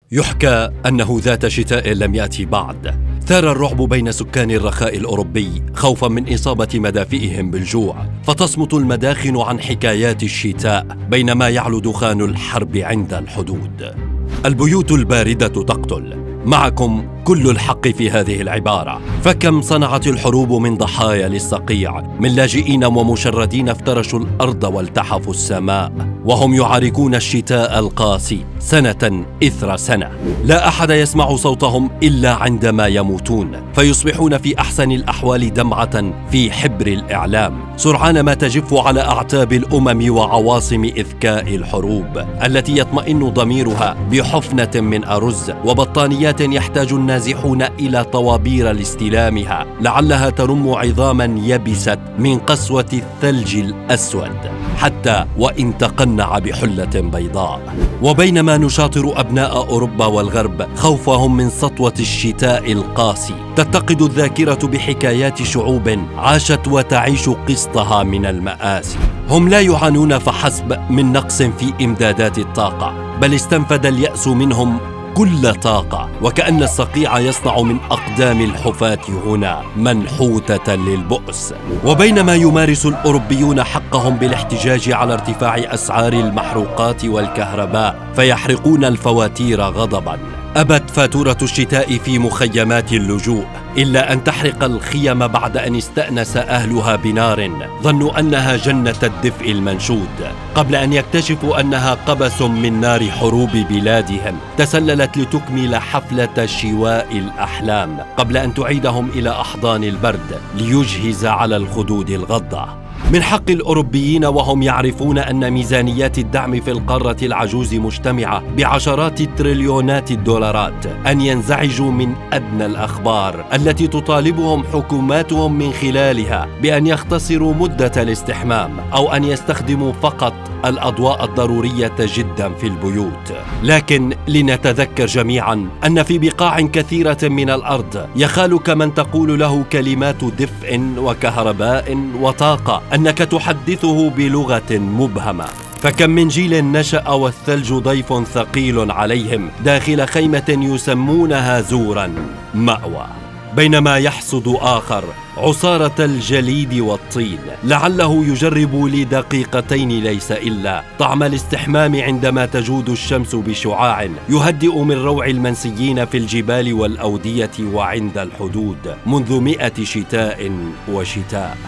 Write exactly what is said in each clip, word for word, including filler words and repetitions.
يحكى أنه ذات شتاء لم يأتي بعد، ثار الرعب بين سكان الرخاء الأوروبي خوفاً من إصابة مدافئهم بالجوع، فتصمت المداخن عن حكايات الشتاء بينما يعلو دخان الحرب عند الحدود. البيوت الباردة تقتل، معكم كل الحق في هذه العبارة، فكم صنعت الحروب من ضحايا للصقيع، من لاجئين ومشردين افترشوا الأرض والتحفوا السماء، وهم يعاركون الشتاء القاسي سنة إثر سنة. لا أحد يسمع صوتهم إلا عندما يموتون، فيصبحون في أحسن الأحوال دمعة في حبر الإعلام، سرعان ما تجف على أعتاب الأمم وعواصم إذكاء الحروب التي يطمئن ضميرها بحفنة من أرز وبطانيات يحتاج النازحون إلى طوابير لاستلامها، لعلها ترم عظاما يبست من قسوة الثلج الأسود حتى وإن تقنع بحلة بيضاء. وبينما نشاطر أبناء أوروبا والغرب خوفهم من سطوة الشتاء القاسي، تتقد الذاكرة بحكايات شعوب عاشت وتعيش قسطها من المآسي. هم لا يعانون فحسب من نقص في إمدادات الطاقة، بل استنفد اليأس منهم كل طاقة، وكأن الصقيع يصنع من أقدام الحفاة هنا منحوتة للبؤس. وبينما يمارس الأوروبيون حقهم بالاحتجاج على ارتفاع أسعار المحروقات والكهرباء فيحرقون الفواتير غضباً، أبت فاتورة الشتاء في مخيمات اللجوء إلا أن تحرق الخيم بعد أن استأنس أهلها بنار ظنوا أنها جنة الدفء المنشود، قبل أن يكتشفوا أنها قبس من نار حروب بلادهم تسللت لتكمل حفلة شواء الأحلام قبل أن تعيدهم إلى أحضان البرد ليجهز على الخدود الغضة. من حق الأوروبيين وهم يعرفون أن ميزانيات الدعم في القارة العجوز مجتمعة بعشرات تريليونات الدولارات أن ينزعجوا من أدنى الأخبار التي تطالبهم حكوماتهم من خلالها بأن يختصروا مدة الاستحمام أو أن يستخدموا فقط الأضواء الضرورية جدا في البيوت. لكن لنتذكر جميعا أن في بقاع كثيرة من الأرض يخالك من تقول له كلمات دفء وكهرباء وطاقة أنك تحدثه بلغة مبهمة. فكم من جيل نشأ والثلج ضيف ثقيل عليهم داخل خيمة يسمونها زورا مأوى، بينما يحصد آخر عصارة الجليد والطين لعله يجرب لدقيقتين ليس إلا طعم الاستحمام عندما تجود الشمس بشعاع يهدئ من روع المنسيين في الجبال والأودية وعند الحدود منذ مئة شتاء وشتاء.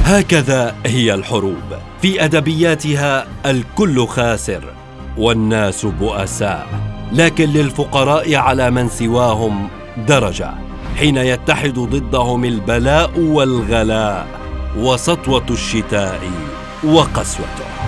هكذا هي الحروب، في أدبياتها الكل خاسر والناس بؤساء، لكن للفقراء على من سواهم درجة حين يتحد ضدهم البلاء والغلاء وسطوة الشتاء وقسوته.